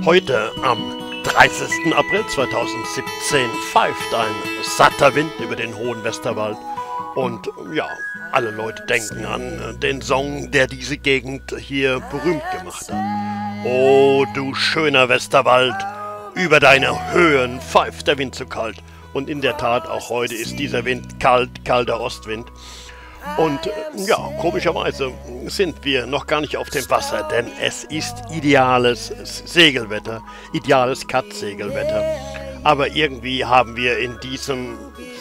Heute, am 30. April 2017, pfeift ein satter Wind über den hohen Westerwald. Und ja, alle Leute denken an den Song, der diese Gegend hier berühmt gemacht hat. Oh, du schöner Westerwald, über deine Höhen pfeift der Wind so kalt. Und in der Tat, auch heute ist dieser Wind kalt, kalter Ostwind. Und ja, komischerweise sind wir noch gar nicht auf dem Wasser, denn es ist ideales Segelwetter, ideales Cut-Segelwetter. Aber irgendwie haben wir in diesem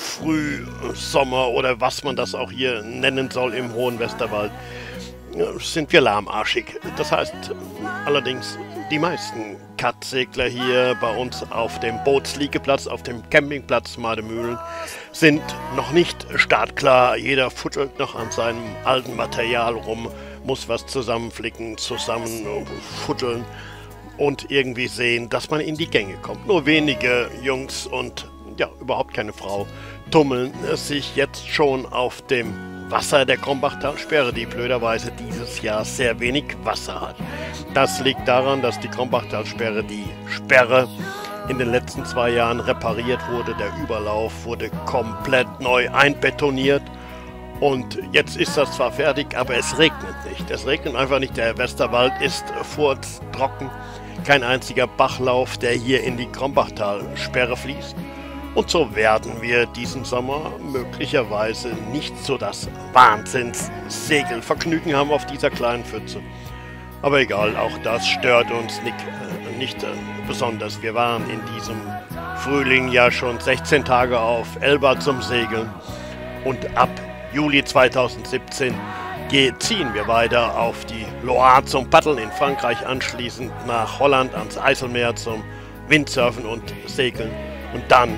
Frühsommer oder was man das auch hier nennen soll im hohen Westerwald, sind wir lahmarschig. Das heißt allerdings, die meisten Cut-Segler hier bei uns auf dem Bootsliegeplatz, auf dem Campingplatz Mademühlen, sind noch nicht startklar. Jeder futtelt noch an seinem alten Material rum, muss was zusammenflicken, zusammenfutteln und irgendwie sehen, dass man in die Gänge kommt. Nur wenige Jungs und ja, überhaupt keine Frau tummeln sich jetzt schon auf dem Wasser der Krombachtalsperre, die blöderweise dieses Jahr sehr wenig Wasser hat. Das liegt daran, dass die Krombachtalsperre, die Sperre, in den letzten 2 Jahren repariert wurde. Der Überlauf wurde komplett neu einbetoniert. Und jetzt ist das zwar fertig, aber es regnet nicht. Es regnet einfach nicht. Der Westerwald ist furztrocken. Kein einziger Bachlauf, der hier in die Krombachtalsperre fließt. Und so werden wir diesen Sommer möglicherweise nicht so das Wahnsinns-Segelvergnügen haben auf dieser kleinen Pfütze. Aber egal, auch das stört uns nicht besonders. Wir waren in diesem Frühling ja schon 16 Tage auf Elba zum Segeln. Und ab Juli 2017 ziehen wir weiter auf die Loire zum Paddeln in Frankreich, anschließend nach Holland ans Eiselmeer zum Windsurfen und Segeln. Und dann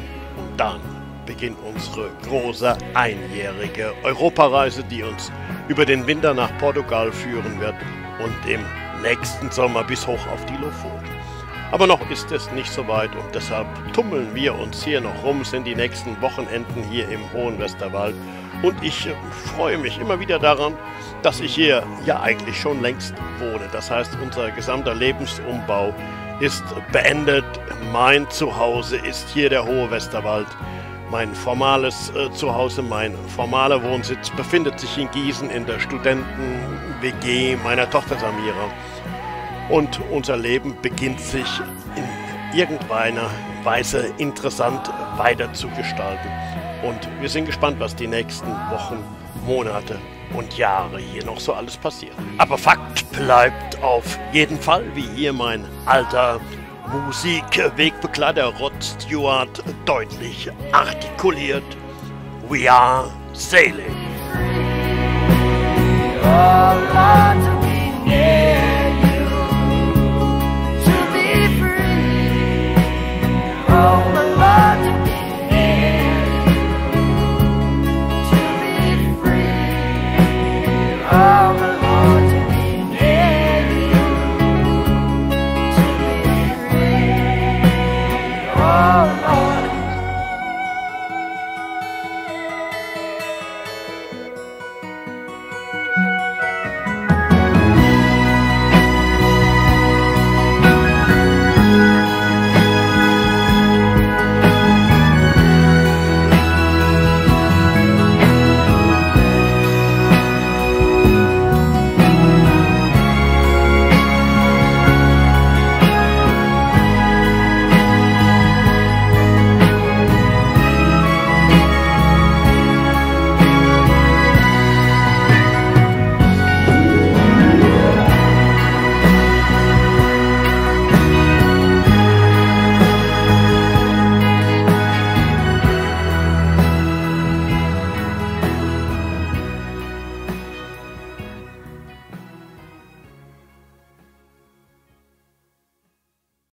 beginnt unsere große einjährige Europareise, die uns über den Winter nach Portugal führen wird und im nächsten Sommer bis hoch auf die Lofoten. Aber noch ist es nicht so weit und deshalb tummeln wir uns hier noch rum, sind die nächsten Wochenenden hier im hohen Westerwald. Und ich freue mich immer wieder daran, dass ich hier ja eigentlich schon längst wohne. Das heißt, unser gesamter Lebensumbau ist beendet. Mein Zuhause ist hier der hohe Westerwald. Mein formales Zuhause, mein formaler Wohnsitz befindet sich in Gießen in der Studenten-WG meiner Tochter Samira. Und unser Leben beginnt sich in irgendeiner Weise interessant weiter zu gestalten. Und wir sind gespannt, was die nächsten Wochen, Monate und Jahre hier noch so alles passiert. Aber Fakt bleibt auf jeden Fall, wie hier mein alter Musikwegbegleiter Rod Stewart deutlich artikuliert: We are sailing.